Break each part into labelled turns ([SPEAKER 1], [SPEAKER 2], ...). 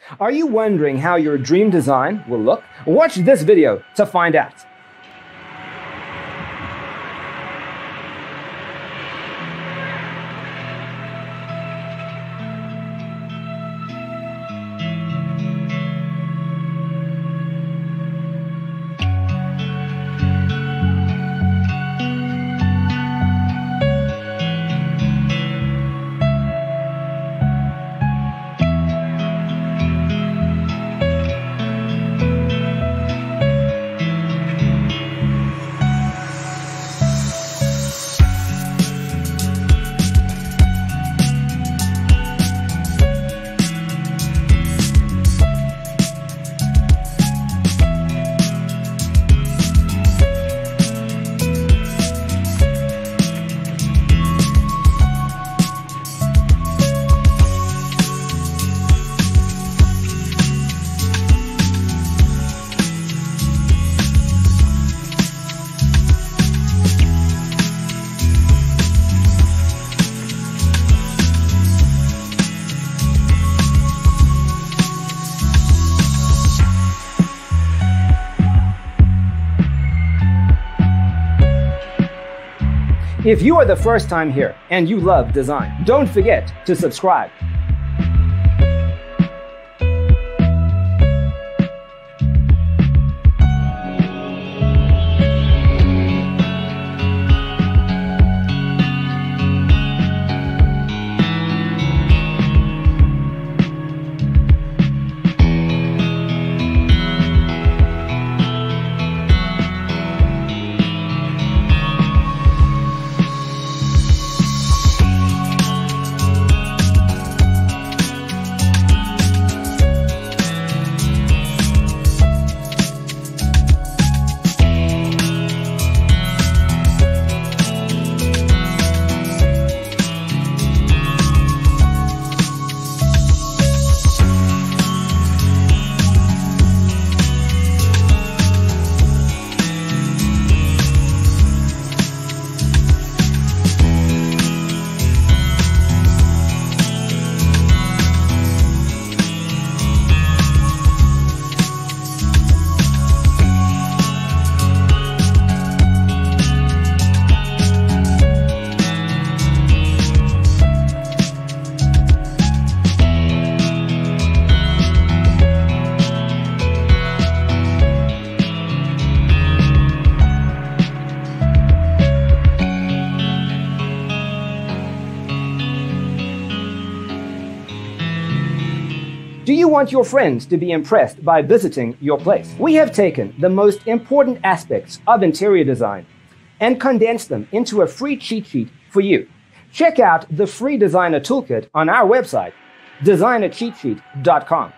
[SPEAKER 1] Are you wondering how your dream design will look? Watch this video to find out. If you are the first time here and you love design, don't forget to subscribe. Do you want your friends to be impressed by visiting your place? We have taken the most important aspects of interior design and condensed them into a free cheat sheet for you. Check out the free designer toolkit on our website, designercheatsheet.com.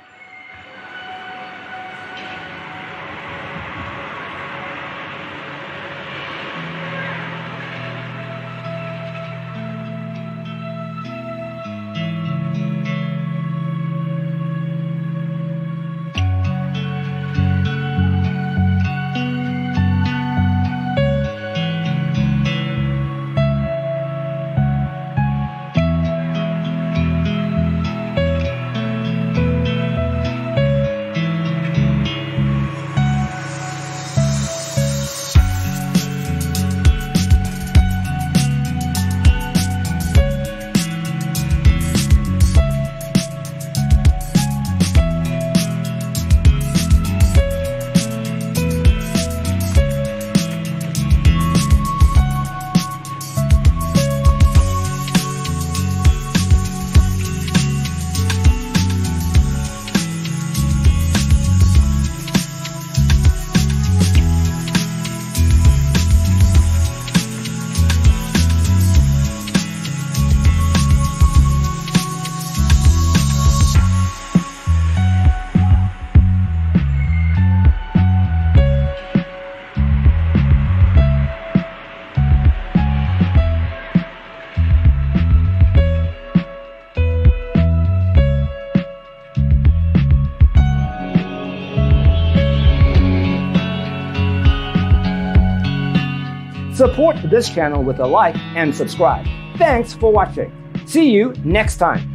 [SPEAKER 1] Support this channel with a like and subscribe. Thanks for watching. See you next time.